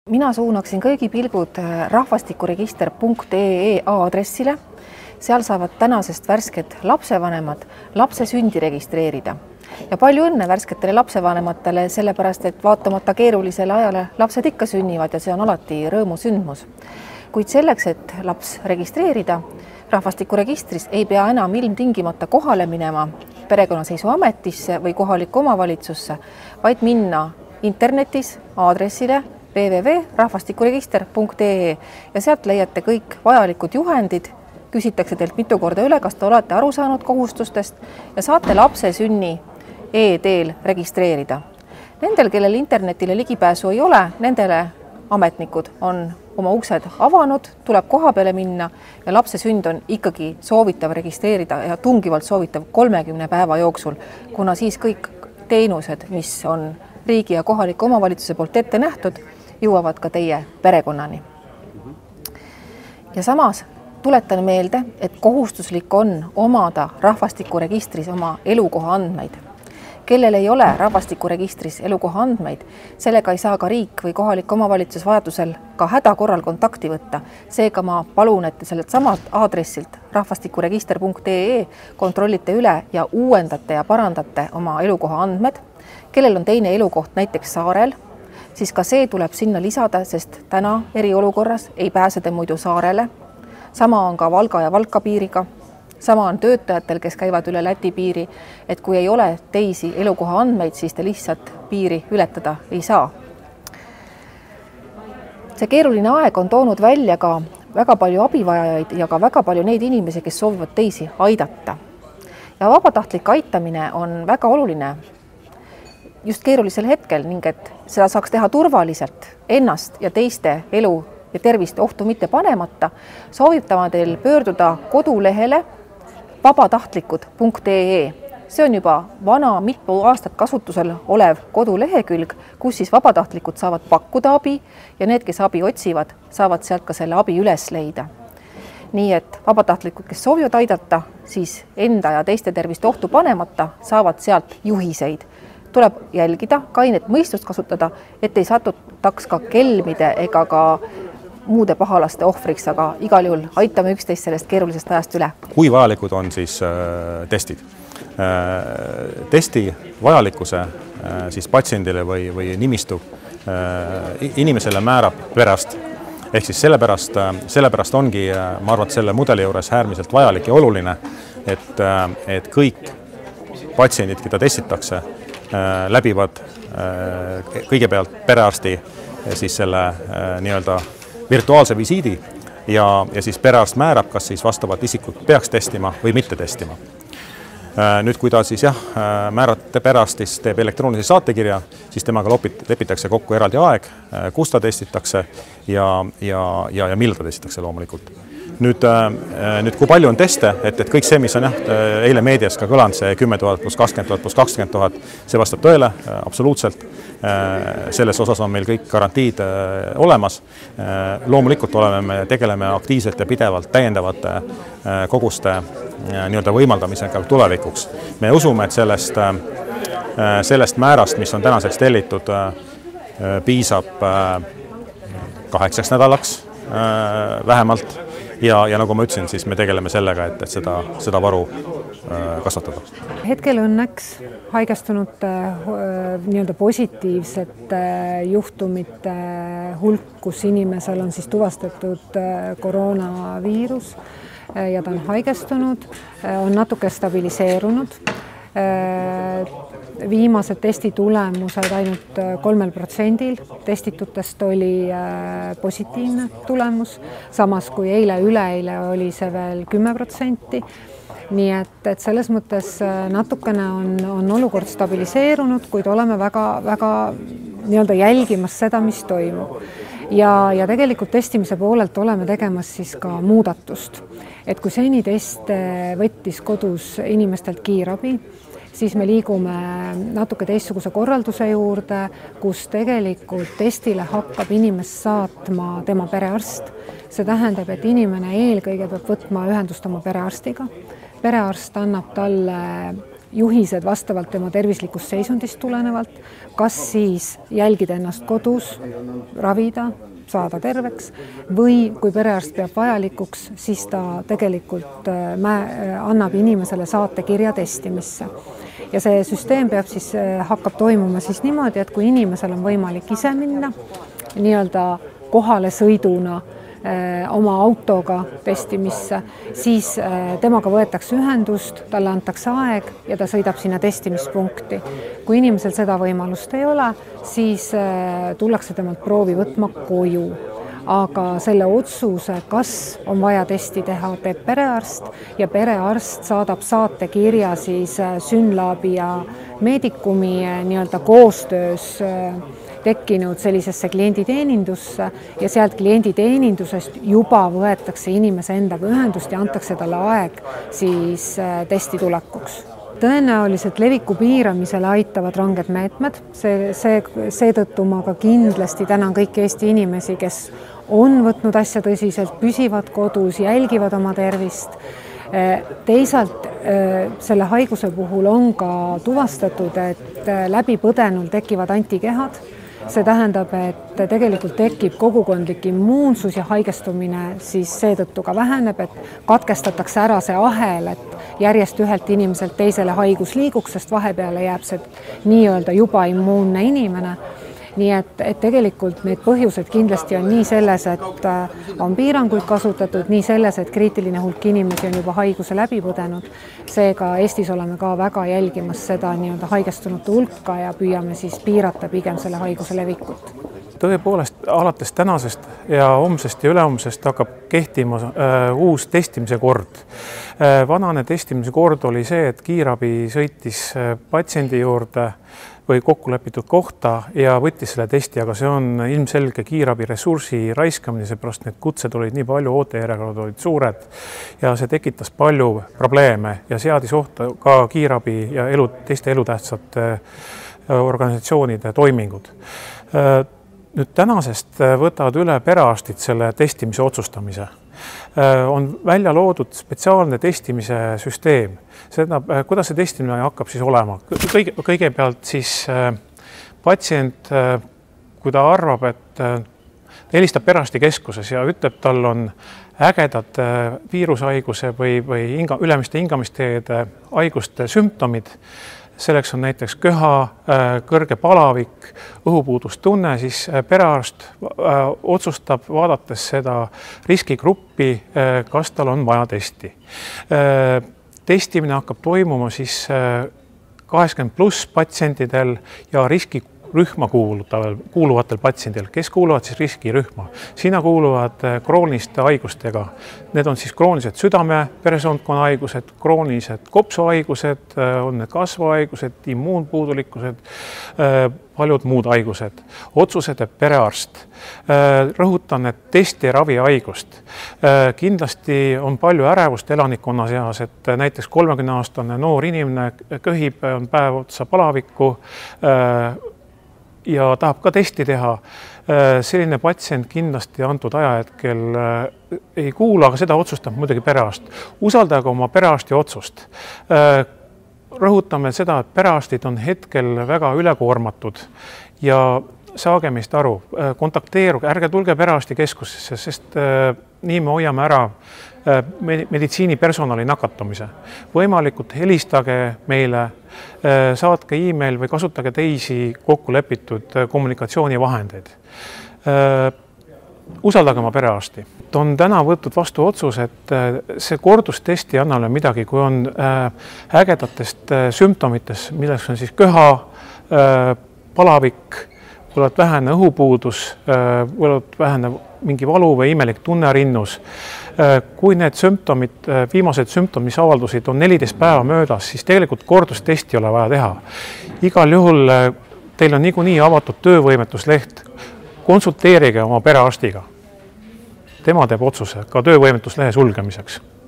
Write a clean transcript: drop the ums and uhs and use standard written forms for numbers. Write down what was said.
Mina suunaksin kõigi pilgud rahvastikuregister.ee aadressile. Seal saavad tänasest värsked lapsevanemad lapse sündi registreerida. Ja palju õnne värsketele lapsevanematele, sellepärast et vaatamata keerulisele ajale lapsed ikka sünnivad ja see on alati rõõmusündmus. Kuid selleks, et laps registreerida, rahvastikuregistris ei pea enam ilmtingimata kohale minema perekonnaseisuametisse või kohalikku omavalitsusse, vaid minna internetis aadressile www.rahvastikuregister.ee ja sealt leiate kõik vajalikud juhendid, küsitakse teilt mitu korda üle, kas te olete aru saanud kohustustest ja saate lapse sünni e-teel registreerida. Nendel, kellel internetile ligipääsu ei ole, nendele ametnikud on oma uksed avanud, tuleb koha peale minna ja lapse sünd on ikkagi soovitav registreerida ja tungivalt soovitav 30 päeva jooksul, kuna siis kõik teenused, mis on riigi ja kohaliku omavalitsuse poolt ette nähtud, jõuavad ka teie perekonnani. Ja samas tuletan meelde, et kohustuslik on omada rahvastikuregistris oma elukoha andmeid. Kellel ei ole rahvastikuregistris elukoha andmeid, sellega ei saa ka riik või kohalik omavalitsus vajadusel ka hädakorral kontakti võtta. Seega ma palun, et te sellelt samalt aadressilt rahvastikuregister.ee kontrollite üle ja uuendate ja parandate oma elukoha andmed. Kellel on teine elukoht näiteks saarel, siis ka see tuleb sinna lisada, sest täna eriolukorras ei pääse te muidu saarele. Sama on ka Valga ja Valka piiriga. Sama on töötajatel, kes käivad üle Läti piiri, et kui ei ole teisi elukoha andmeid, siis te lihtsalt piiri ületada ei saa. See keeruline aeg on toonud välja ka väga palju abivajajaid ja ka väga palju neid inimesi, kes soovivad teisi aidata. Ja vabatahtlik aitamine on väga oluline just keerulisel hetkel ning et seda saaks teha turvaliselt ennast ja teiste elu ja tervist ohtu mitte panemata, soovitame teil pöörduda kodulehele vabatahtlikud.ee. See on juba vana mitu aastat kasutusel olev kodulehekülg, kus siis vabatahtlikud saavad pakkuda abi ja need, kes abi otsivad, saavad sealt ka selle abi üles leida. Nii et vabatahtlikud, kes soovivad aidata, siis enda ja teiste tervist ohtu panemata, saavad sealt juhiseid. Tuleb jälgida, kainet mõistust kasutada, et ei satutaks ka kelmide ega ka muude pahalaste ohvriks, aga igal juhul aitame üksteist sellest keerulisest ajast üle. Kui vajalikud on siis testid? Testi vajalikkuse siis patsiendile või nimistu inimesele määrab perearst. Ehk siis sellepärast ongi, ma arvan, selle mudeli juures äärmiselt vajalik ja oluline, et kõik patsiendid, keda testitakse, läbivad kõigepealt perearsti siis selle nii-öelda virtuaalse visiidi ja siis perearst määrab, kas siis vastavat isikut peaks testima või mitte testima. Nüüd, kui ta siis määrate perearstis, teeb elektroonilise saatekirja, siis temaga lepitakse kokku eraldi aeg, kus ta testitakse ja millal ta testitakse loomulikult. Nüüd, kui palju on teste, et kõik see, mis on eile meedias ka kõlanud, see 10 000 plus 20 000 plus 20 000, see vastab tõele, absoluutselt. Selles osas on meil kõik garantiid olemas. Loomulikult tegeleme aktiivselt ja pidevalt täiendavate koguste nii-öelda võimaldamisega tulevikuks. Me usume, et sellest määrast, mis on tänaseks tellitud, piisab 8 nädalaks vähemalt. Ja nagu ma ütlesin, siis me tegeleme sellega, et seda varu kasvatada. Hetkel õnneks haigestunute nii-öelda positiivsete juhtumite hulk, kus inimesel on siis tuvastatud koroonaviirus ja ta on haigestunud, on natuke stabiliseerunud. Viimased testitulemused ainult 3% testitutest oli positiivne tulemus, samas kui üleeile oli see veel 10%. Nii et selles mõttes natukene on olukord stabiliseerunud, kuid oleme väga nii-öelda jälgimas seda, mis toimub. Ja tegelikult testimise poolelt oleme tegemas siis ka muudatust. Et kui seni teste võttis kodus inimestelt kiirabi, siis me liigume natuke teistsuguse korralduse juurde, kus tegelikult testile hakkab inimest saatma tema perearst. See tähendab, et inimene eelkõige peab võtma ühendust oma perearstiga. Perearst annab talle juhised vastavalt tema tervislikust seisundist tulenevalt, kas siis jälgida ennast kodus, ravida, saada terveks või kui perearst peab vajalikuks, siis ta tegelikult annab inimesele saatekirja testimisse. Ja see süsteem hakkab toimuma siis niimoodi, et kui inimesel on võimalik ise minna nii-öelda kohale sõiduna oma autoga testimisse, siis temaga võetakse ühendust, talle antakse aeg ja ta sõidab sinna testimispunkti. Kui inimesel seda võimalust ei ole, siis tullakse temalt proovi võtma koju. Aga selle otsuse, kas on vaja testi teha, teeb perearst ja perearst saadab saatekirja siis Synlabi ja Medicumi nii-öelda koostöös tekkinud sellisesse klienditeenindusse ja sealt klienditeenindusest juba võetakse inimese endaga ühendust ja antakse talle aeg siis testi tulekuks. Tõenäoliselt leviku piiramisele aitavad ranged meetmed, seetõttu ma ka kindlasti tänan kõiki Eesti inimesi, kes on võtnud asja tõsiselt, püsivad kodus, jälgivad oma tervist. Teisalt selle haiguse puhul on ka tuvastatud, et läbipõdenul tekivad antikehad. See tähendab, et tegelikult tekib kogukondlik immuunsus ja haigestumine siis seetõttu ka väheneb, et katkestatakse ära see ahel, et järjest ühelt inimeselt teisele haigus liiguks, sest vahepeale jääb see nii-öelda juba immuunne inimene. Nii et tegelikult need põhjused kindlasti on nii selles, et on piiranguid kasutatud, nii selles, et kriitiline hulk inimesi on juba haiguse läbi põdenud. Seega Eestis oleme ka väga jälgimas seda nii-öelda haigestunute hulka ja püüame siis piirata pigem selle haiguse levikut. Tõepoolest, alates tänasest ja homsest ja ülehomsest hakkab kehtima uus testimise kord. Vanane testimise kord oli see, et kiirabi sõitis patsiendi juurde või kokkulepitud kohta ja võttis selle testi, aga see on ilmselge kiirabi ressursi raiskamine, seepärast need kutsed olid nii palju, ootejärjekorrad olid suured ja see tekitas palju probleeme ja seadis ohtu ka kiirabi ja teiste elutähtsate organisatsioonide toimingud. Nüüd tänasest võtavad üle perearstid selle testimise otsustamise. On välja loodud spetsiaalne testimise süsteem. Seda, kuidas see testimine hakkab siis olema? Kõigepealt siis patsient, kui ta arvab, et helistab perearsti keskuses ja ütleb, tal on ägedad viirushaiguse või ülemiste hingamisteede haiguste sümptomid, selleks on näiteks köha, kõrge palavik, õhupuudustunne, siis perearst otsustab, vaadates seda riskigruppi, kas tal on vaja testi. Testimine hakkab toimuma siis 80+ patsientidel ja riskirühma kuuluvatel patsientidel, kes kuuluvad siis riskirühma. Sinna kuuluvad krooniliste haigustega. Need on siis kroonilised südame-veresoonkonna haigused, kroonilised kopsuhaigused, on need kasvuhaigused, immuunpuudulikkused, paljud muud haigused. Otsuse teeb perearst. Rõhutan, et testi ravi haigust. Kindlasti on palju ärevust elanikkonna seas, et näiteks 30-aastane noor inimene köhib, on päev otsa palavikku ja tahab ka testi teha. Selline patsient kindlasti antud ajahetkel ei kuula, aga seda otsustab muidugi perearst. Usaldage oma perearsti otsust. Rõhutame seda, et perearstid on hetkel väga ülekoormatud ja saage meist aru, kontakteeruge, ärge tulge perearsti keskusesse, sest nii me hoiame ära meditsiinipersonali nakatumise. Võimalikult helistage meile, saatke e-mail või kasutage teisi kokkulepitud kommunikatsioonivahendeid. Usaldage oma perearsti. On täna võetud vastu otsus, et see kordustesti ei anna midagi, kui on ägedatest sümptomitest, milleks on siis köha, palavik, võivad vähene õhupuudus, võivad vähene mingi valu või imelik tunne rinnus. Kui need sümptomid, viimased sümptomid, mis avaldusid, on 14 päeva möödas, siis tegelikult kordustesti ei ole vaja teha. Igal juhul teil on niikuinii avatud töövõimetusleht. Konsulteerige oma perearstiga. Tema teeb otsuse ka töövõimetuslehe sulgemiseks.